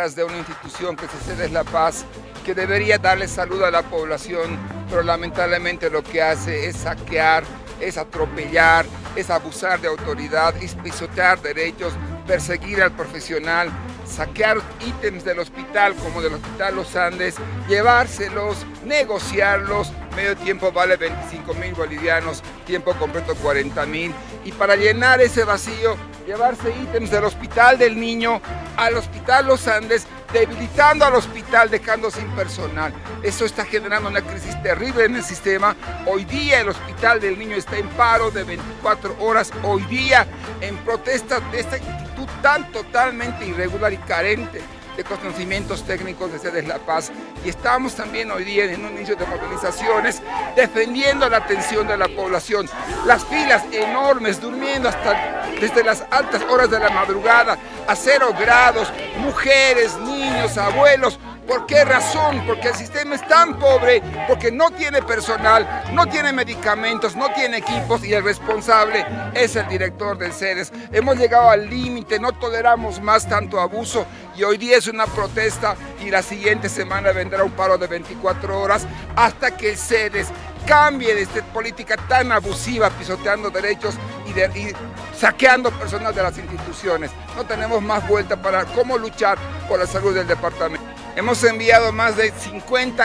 de una institución que es Sedes La Paz, que debería darle salud a la población, pero lamentablemente lo que hace es saquear, es atropellar, es abusar de autoridad, es pisotear derechos, perseguir al profesional, saquear ítems del hospital como del Hospital Los Andes, llevárselos, negociarlos. Medio tiempo vale 25.000 bolivianos, tiempo completo 40.000. Y para llenar ese vacío, llevarse ítems del Hospital del Niño al Hospital Los Andes, debilitando al hospital, dejando sin personal. Eso está generando una crisis terrible en el sistema. Hoy día el Hospital del Niño está en paro de 24 horas, hoy día en protesta de esta actitud tan totalmente irregular y carente de conocimientos técnicos de Sedes La Paz. Y estamos también hoy día en un inicio de movilizaciones defendiendo la atención de la población. Las filas enormes, durmiendo desde las altas horas de la madrugada, a 0 grados, mujeres, niños, abuelos. ¿Por qué razón? Porque el sistema es tan pobre, porque no tiene personal, no tiene medicamentos, no tiene equipos y el responsable es el director del Sedes. Hemos llegado al límite, no toleramos más tanto abuso y hoy día es una protesta y la siguiente semana vendrá un paro de 24 horas hasta que el Sedes cambie de esta política tan abusiva, pisoteando derechos y saqueando personal de las instituciones. No tenemos más vuelta para cómo luchar por la salud del departamento. Hemos enviado más de 50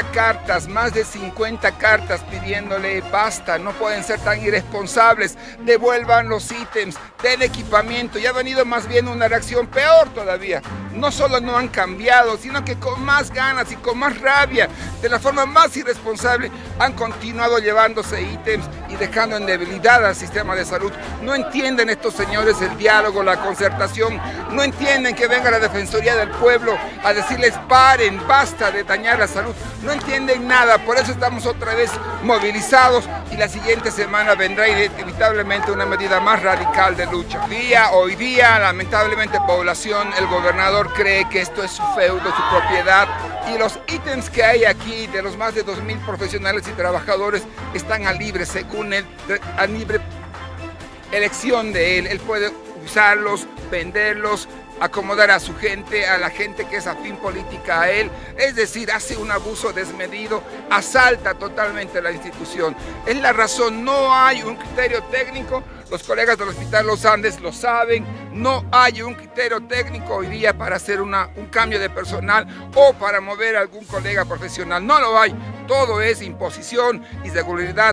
cartas pidiéndole basta, no pueden ser tan irresponsables, devuelvan los ítems, den equipamiento. Y ha venido más bien una reacción peor todavía. No solo no han cambiado, sino que con más ganas y con más rabia, de la forma más irresponsable, han continuado llevándose ítems y dejando en debilidad al sistema de salud. No entienden estos señores el diálogo, la concertación, no entienden que venga la Defensoría del Pueblo a decirles paren, basta de dañar la salud. No entienden nada, por eso estamos otra vez movilizados y la siguiente semana vendrá inevitablemente una medida más radical de lucha. Hoy día, lamentablemente, población, el gobernador cree que esto es su feudo, su propiedad, y los ítems que hay aquí de los más de 2.000 profesionales y trabajadores están a libre, según él, a libre elección de él. Él puede usarlos, venderlos, acomodar a su gente, a la gente que es afín política a él, es decir, hace un abuso desmedido, asalta totalmente la institución. Es la razón, no hay un criterio técnico, los colegas del Hospital Los Andes lo saben, no hay un criterio técnico hoy día para hacer un cambio de personal o para mover a algún colega profesional, no lo hay, todo es imposición, irregularidad,